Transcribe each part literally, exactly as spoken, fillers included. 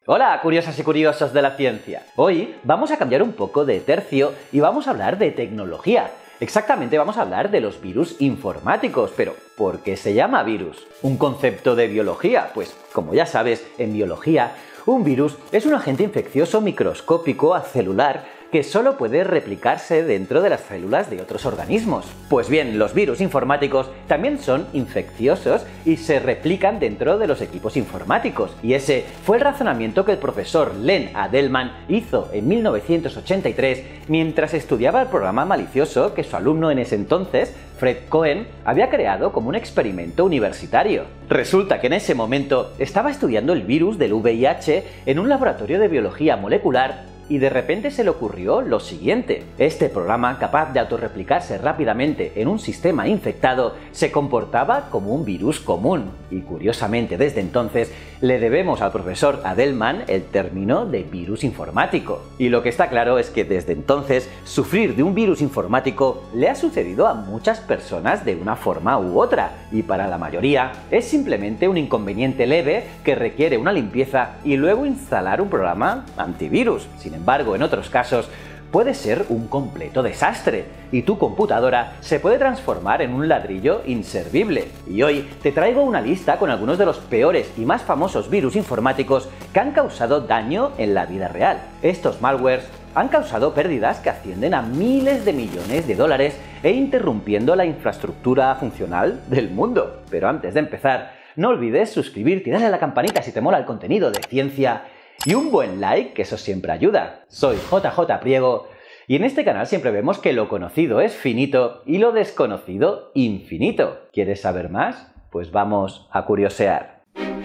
Hola, curiosas y curiosos de la ciencia. Hoy vamos a cambiar un poco de tercio y vamos a hablar de tecnología. Exactamente vamos a hablar de los virus informáticos, pero ¿por qué se llama virus? ¿Un concepto de biología? Pues, como ya sabes, en biología, un virus es un agente infeccioso microscópico acelular que solo puede replicarse dentro de las células de otros organismos. Pues bien, los virus informáticos también son infecciosos y se replican dentro de los equipos informáticos. Y ese fue el razonamiento que el profesor Len Adelman hizo en mil novecientos ochenta y tres mientras estudiaba el programa malicioso que su alumno en ese entonces, Fred Cohen, había creado como un experimento universitario. Resulta que en ese momento estaba estudiando el virus del V I H en un laboratorio de biología molecular y de repente se le ocurrió lo siguiente. Este programa, capaz de autorreplicarse rápidamente en un sistema infectado, se comportaba como un virus común. Y curiosamente, desde entonces, le debemos al profesor Adelman el término de virus informático. Y lo que está claro es que desde entonces, sufrir de un virus informático le ha sucedido a muchas personas de una forma u otra. Y para la mayoría, es simplemente un inconveniente leve que requiere una limpieza y luego instalar un programa antivirus. Sin Sin embargo, en otros casos, puede ser un completo desastre y tu computadora se puede transformar en un ladrillo inservible. Y hoy te traigo una lista con algunos de los peores y más famosos virus informáticos que han causado daño en la vida real. Estos malwares han causado pérdidas que ascienden a miles de millones de dólares e interrumpiendo la infraestructura funcional del mundo. Pero antes de empezar, no olvides suscribirte y darle a la campanita si te mola el contenido de ciencia y un buen like, que eso siempre ayuda. Soy J J Priego y en este canal siempre vemos que lo conocido es finito y lo desconocido infinito. ¿Quieres saber más? Pues vamos a curiosear.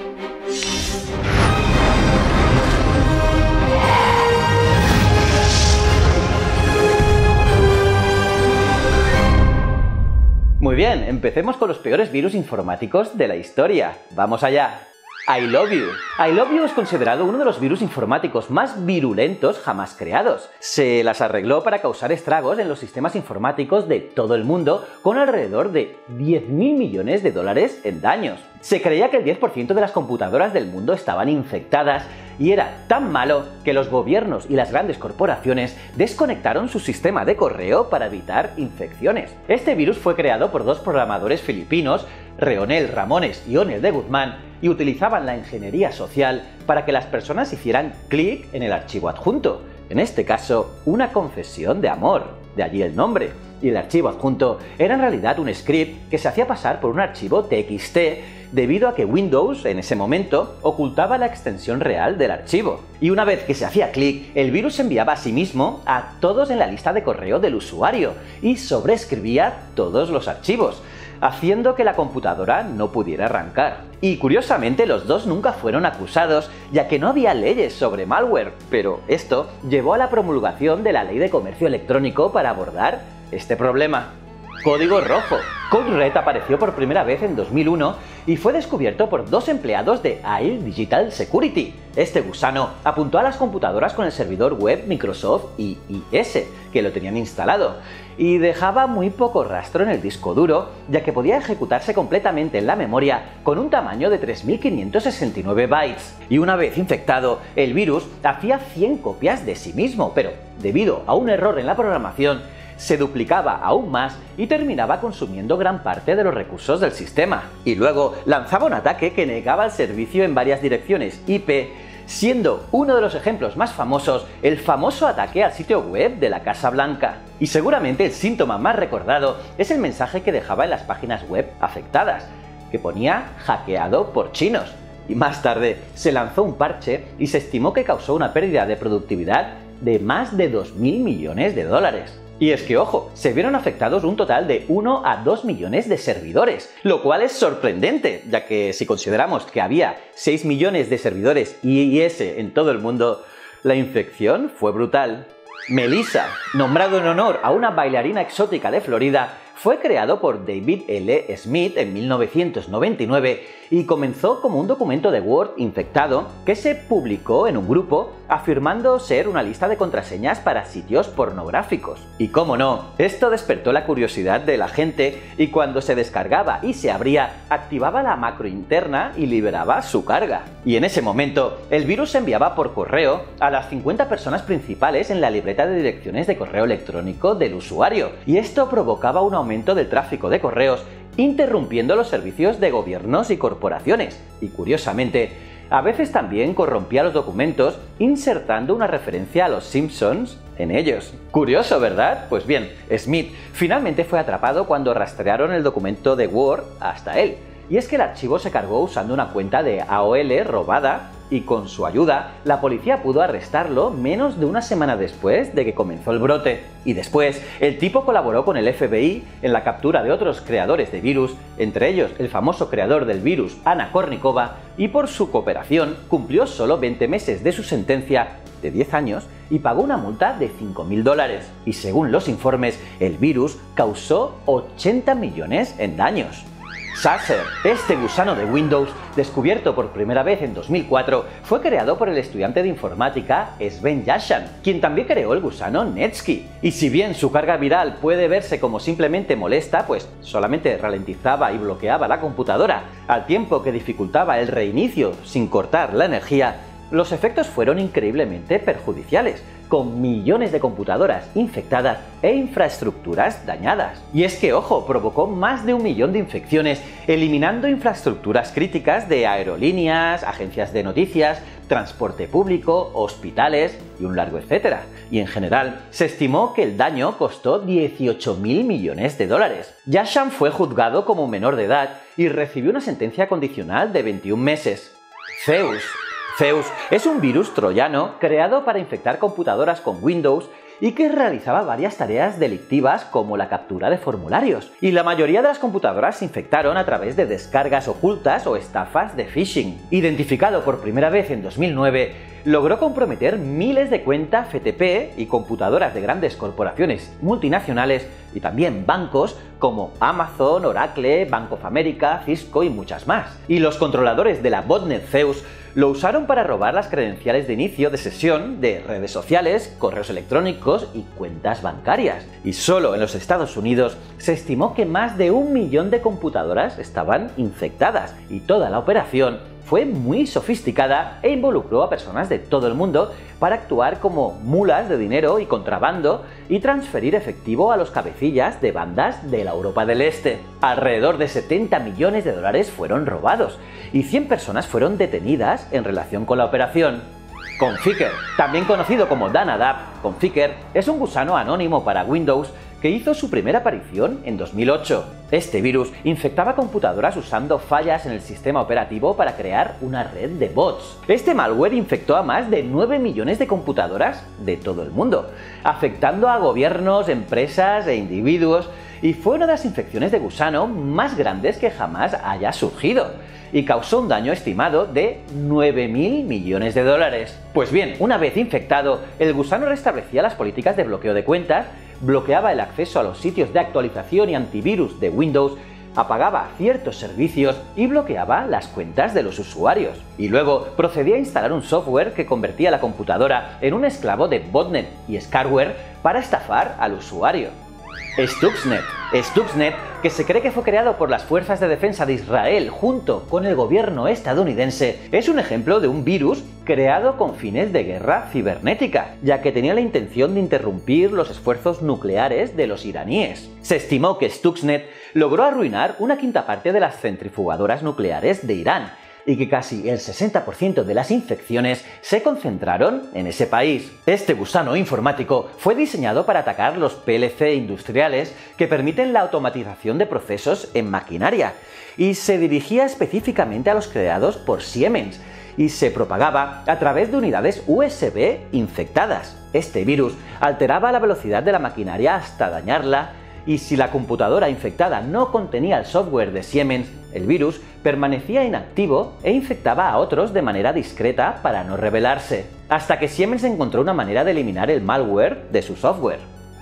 Muy bien, empecemos con los peores virus informáticos de la historia. ¡Vamos allá! I Love You. I Love You es considerado uno de los virus informáticos más virulentos jamás creados. Se las arregló para causar estragos en los sistemas informáticos de todo el mundo con alrededor de diez mil millones de dólares en daños. Se creía que el diez por ciento de las computadoras del mundo estaban infectadas y era tan malo que los gobiernos y las grandes corporaciones desconectaron su sistema de correo para evitar infecciones. Este virus fue creado por dos programadores filipinos, Reonel Ramones y Onel de Guzmán, y utilizaban la ingeniería social para que las personas hicieran clic en el archivo adjunto. En este caso, una confesión de amor, de allí el nombre. Y el archivo adjunto era en realidad un script que se hacía pasar por un archivo T X T debido a que Windows, en ese momento, ocultaba la extensión real del archivo. Y una vez que se hacía clic, el virus se enviaba a sí mismo a todos en la lista de correo del usuario y sobreescribía todos los archivos, haciendo que la computadora no pudiera arrancar. Y curiosamente los dos nunca fueron acusados, ya que no había leyes sobre malware, pero esto llevó a la promulgación de la Ley de Comercio Electrónico para abordar este problema. Código rojo. Code Red apareció por primera vez en dos mil uno y fue descubierto por dos empleados de A I L Digital Security. Este gusano apuntó a las computadoras con el servidor web Microsoft I I S, que lo tenían instalado, y dejaba muy poco rastro en el disco duro, ya que podía ejecutarse completamente en la memoria con un tamaño de tres mil quinientos sesenta y nueve bytes. Y una vez infectado, el virus hacía cien copias de sí mismo, pero debido a un error en la programación, se duplicaba aún más y terminaba consumiendo gran parte de los recursos del sistema. Y luego lanzaba un ataque que negaba el servicio en varias direcciones I P, siendo uno de los ejemplos más famosos el famoso ataque al sitio web de la Casa Blanca. Y seguramente el síntoma más recordado es el mensaje que dejaba en las páginas web afectadas, que ponía hackeado por chinos. Y más tarde se lanzó un parche y se estimó que causó una pérdida de productividad de más de dos mil millones de dólares. Y es que, ojo, se vieron afectados un total de uno a dos millones de servidores, lo cual es sorprendente, ya que si consideramos que había seis millones de servidores I I S en todo el mundo, la infección fue brutal. Melissa, nombrado en honor a una bailarina exótica de Florida, fue creado por David L. Smith en mil novecientos noventa y nueve y comenzó como un documento de Word infectado que se publicó en un grupo afirmando ser una lista de contraseñas para sitios pornográficos. Y cómo no, esto despertó la curiosidad de la gente y cuando se descargaba y se abría, activaba la macro interna y liberaba su carga. Y en ese momento, el virus se enviaba por correo a las cincuenta personas principales en la libreta de direcciones de correo electrónico del usuario, y esto provocaba un aumento del tráfico de correos, interrumpiendo los servicios de gobiernos y corporaciones. Y curiosamente, a veces también corrompía los documentos insertando una referencia a los Simpsons en ellos. Curioso, ¿verdad? Pues bien, Smith finalmente fue atrapado cuando rastrearon el documento de Word hasta él. Y es que el archivo se cargó usando una cuenta de A O L robada y con su ayuda la policía pudo arrestarlo menos de una semana después de que comenzó el brote. Y después, el tipo colaboró con el F B I en la captura de otros creadores de virus, entre ellos el famoso creador del virus Anna Kournikova, y por su cooperación cumplió solo veinte meses de su sentencia de diez años y pagó una multa de cinco mil dólares. Y según los informes, el virus causó ochenta millones en daños. Sasser, este gusano de Windows, descubierto por primera vez en dos mil cuatro, fue creado por el estudiante de informática Sven Yashan, quien también creó el gusano Netsky. Y si bien su carga viral puede verse como simplemente molesta, pues solamente ralentizaba y bloqueaba la computadora, al tiempo que dificultaba el reinicio sin cortar la energía, los efectos fueron increíblemente perjudiciales, con millones de computadoras infectadas e infraestructuras dañadas. Y es que, ojo, provocó más de un millón de infecciones, eliminando infraestructuras críticas de aerolíneas, agencias de noticias, transporte público, hospitales y un largo etcétera. Y en general, se estimó que el daño costó dieciocho mil millones de dólares. Yashan fue juzgado como menor de edad y recibió una sentencia condicional de veintiún meses. Zeus. Zeus es un virus troyano creado para infectar computadoras con Windows y que realizaba varias tareas delictivas como la captura de formularios. Y la mayoría de las computadoras se infectaron a través de descargas ocultas o estafas de phishing. Identificado por primera vez en dos mil nueve, logró comprometer miles de cuentas F T P y computadoras de grandes corporaciones multinacionales y también bancos como Amazon, Oracle, Bank of America, Cisco y muchas más. Y los controladores de la botnet Zeus lo usaron para robar las credenciales de inicio de sesión de redes sociales, correos electrónicos y cuentas bancarias. Y solo en los Estados Unidos se estimó que más de un millón de computadoras estaban infectadas, y toda la operación fue muy sofisticada e involucró a personas de todo el mundo para actuar como mulas de dinero y contrabando y transferir efectivo a los cabecillas de bandas de la Europa del Este. Alrededor de setenta millones de dólares fueron robados y cien personas fueron detenidas en relación con la operación. Conficker, también conocido como Danadab, Conficker es un gusano anónimo para Windows que hizo su primera aparición en dos mil ocho. Este virus infectaba computadoras usando fallas en el sistema operativo para crear una red de bots. Este malware infectó a más de nueve millones de computadoras de todo el mundo, afectando a gobiernos, empresas e individuos, y fue una de las infecciones de gusano más grandes que jamás haya surgido, y causó un daño estimado de nueve mil millones de dólares. Pues bien, una vez infectado, el gusano restablecía las políticas de bloqueo de cuentas, bloqueaba el acceso a los sitios de actualización y antivirus de Windows, apagaba ciertos servicios y bloqueaba las cuentas de los usuarios. Y luego procedía a instalar un software que convertía la computadora en un esclavo de botnet y scareware para estafar al usuario. Stuxnet. Stuxnet, que se cree que fue creado por las Fuerzas de Defensa de Israel junto con el gobierno estadounidense, es un ejemplo de un virus creado con fines de guerra cibernética, ya que tenía la intención de interrumpir los esfuerzos nucleares de los iraníes. Se estimó que Stuxnet logró arruinar una quinta parte de las centrifugadoras nucleares de Irán, y que casi el sesenta por ciento de las infecciones se concentraron en ese país. Este gusano informático fue diseñado para atacar los P L C industriales que permiten la automatización de procesos en maquinaria, y se dirigía específicamente a los creados por Siemens, y se propagaba a través de unidades U S B infectadas. Este virus alteraba la velocidad de la maquinaria hasta dañarla, y si la computadora infectada no contenía el software de Siemens, el virus permanecía inactivo e infectaba a otros de manera discreta para no revelarse, hasta que Siemens encontró una manera de eliminar el malware de su software.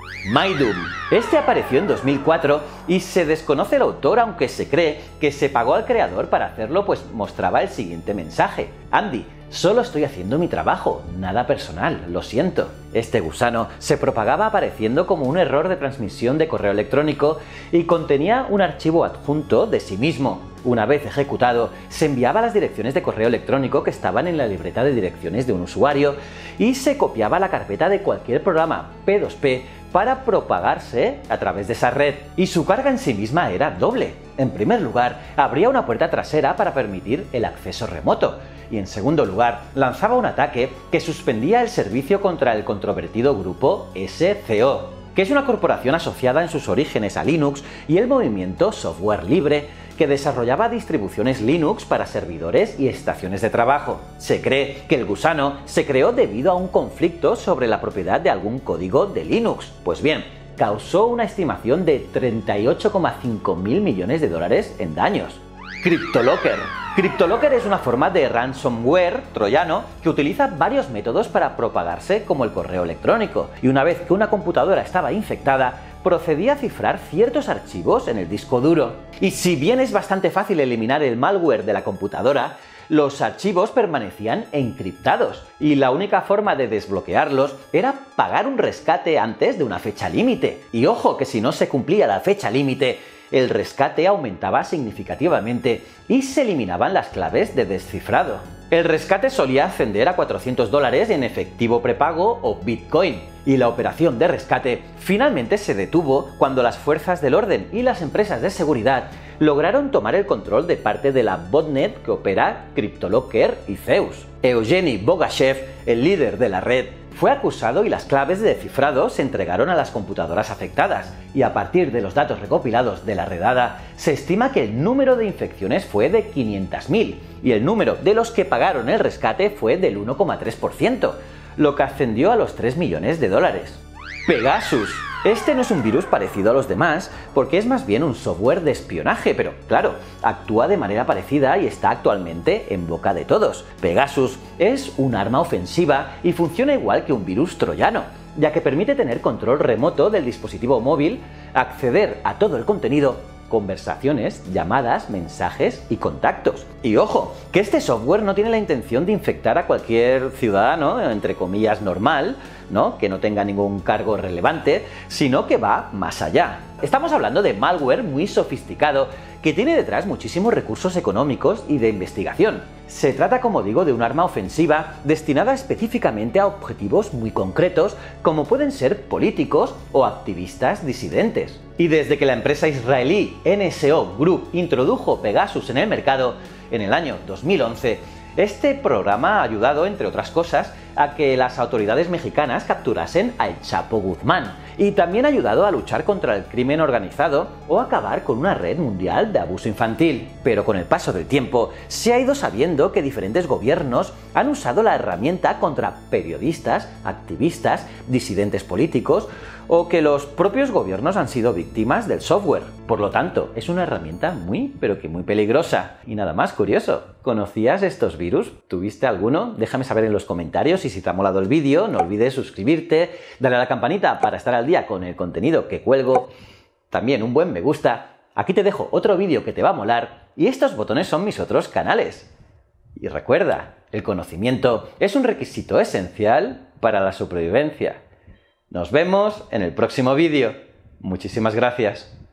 MyDoom. Este apareció en dos mil cuatro y se desconoce el autor, aunque se cree que se pagó al creador para hacerlo, pues mostraba el siguiente mensaje: Andy, solo estoy haciendo mi trabajo, nada personal, lo siento. Este gusano se propagaba apareciendo como un error de transmisión de correo electrónico y contenía un archivo adjunto de sí mismo. Una vez ejecutado, se enviaba a las direcciones de correo electrónico que estaban en la libreta de direcciones de un usuario y se copiaba a la carpeta de cualquier programa P dos P para propagarse a través de esa red. Y su carga en sí misma era doble. En primer lugar, abría una puerta trasera para permitir el acceso remoto. Y en segundo lugar, lanzaba un ataque que suspendía el servicio contra el controvertido grupo S C O, que es una corporación asociada en sus orígenes a Linux y el movimiento Software Libre, que desarrollaba distribuciones Linux para servidores y estaciones de trabajo. Se cree que el gusano se creó debido a un conflicto sobre la propiedad de algún código de Linux. Pues bien, causó una estimación de treinta y ocho coma cinco mil millones de dólares en daños. CryptoLocker. CryptoLocker es una forma de ransomware troyano que utiliza varios métodos para propagarse como el correo electrónico, y una vez que una computadora estaba infectada, procedía a cifrar ciertos archivos en el disco duro. Y si bien es bastante fácil eliminar el malware de la computadora, los archivos permanecían encriptados y la única forma de desbloquearlos era pagar un rescate antes de una fecha límite. Y ojo que si no se cumplía la fecha límite, el rescate aumentaba significativamente y se eliminaban las claves de descifrado. El rescate solía ascender a cuatrocientos dólares en efectivo prepago o Bitcoin, y la operación de rescate finalmente se detuvo cuando las fuerzas del orden y las empresas de seguridad lograron tomar el control de parte de la botnet que opera CryptoLocker y Zeus. Evgeny Bogashev, el líder de la red, fue acusado y las claves de descifrado se entregaron a las computadoras afectadas, y a partir de los datos recopilados de la redada, se estima que el número de infecciones fue de quinientos mil y el número de los que pagaron el rescate fue del uno coma tres por ciento, lo que ascendió a los tres millones de dólares. Pegasus. Este no es un virus parecido a los demás, porque es más bien un software de espionaje, pero claro, actúa de manera parecida y está actualmente en boca de todos. Pegasus es un arma ofensiva y funciona igual que un virus troyano, ya que permite tener control remoto del dispositivo móvil, acceder a todo el contenido, conversaciones, llamadas, mensajes y contactos. Y ojo, que este software no tiene la intención de infectar a cualquier ciudadano, entre comillas, normal, ¿no?, que no tenga ningún cargo relevante, sino que va más allá. Estamos hablando de malware muy sofisticado que tiene detrás muchísimos recursos económicos y de investigación. Se trata, como digo, de un arma ofensiva destinada específicamente a objetivos muy concretos, como pueden ser políticos o activistas disidentes. Y desde que la empresa israelí N S O Group introdujo Pegasus en el mercado en el año dos mil once, este programa ha ayudado, entre otras cosas, a que las autoridades mexicanas capturasen al Chapo Guzmán, y también ha ayudado a luchar contra el crimen organizado o a acabar con una red mundial de abuso infantil. Pero con el paso del tiempo se ha ido sabiendo que diferentes gobiernos han usado la herramienta contra periodistas, activistas, disidentes políticos, o que los propios gobiernos han sido víctimas del software. Por lo tanto, es una herramienta muy, pero que muy peligrosa. Y nada más curioso, ¿conocías estos virus? ¿Tuviste alguno? Déjame saber en los comentarios, y si te ha molado el vídeo, no olvides suscribirte, darle a la campanita para estar al día con el contenido que cuelgo, también un buen me gusta. Aquí te dejo otro vídeo que te va a molar, y estos botones son mis otros canales. Y recuerda, el conocimiento es un requisito esencial para la supervivencia. Nos vemos en el próximo vídeo. Muchísimas gracias.